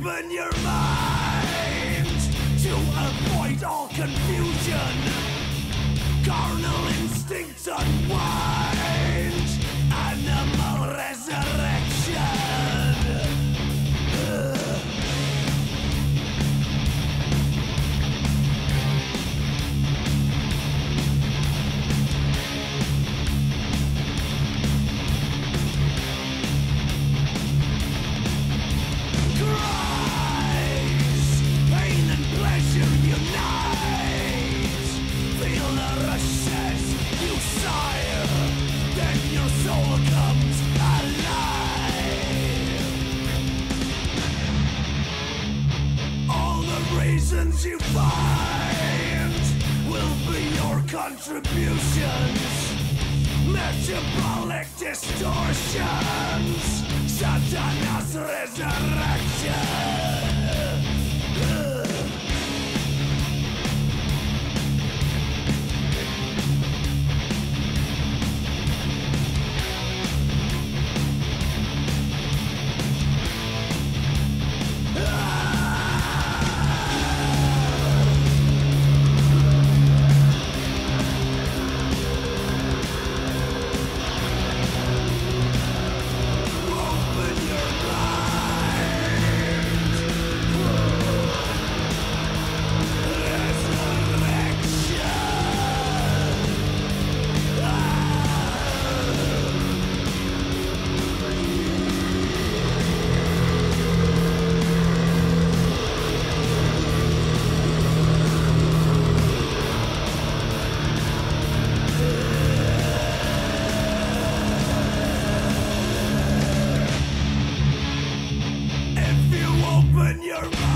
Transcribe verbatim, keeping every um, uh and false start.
Open your mind to avoid all confusion. Carnal instincts unwind. Animal resurrection. Ugh. Cries, pain and pleasure unite. Feel the rushes you sire, then your soul comes alive. All the reasons you find will be your contributions. Metabolic distortions, Satan's resurrection. Ugh. Open your mind. If you open your mind.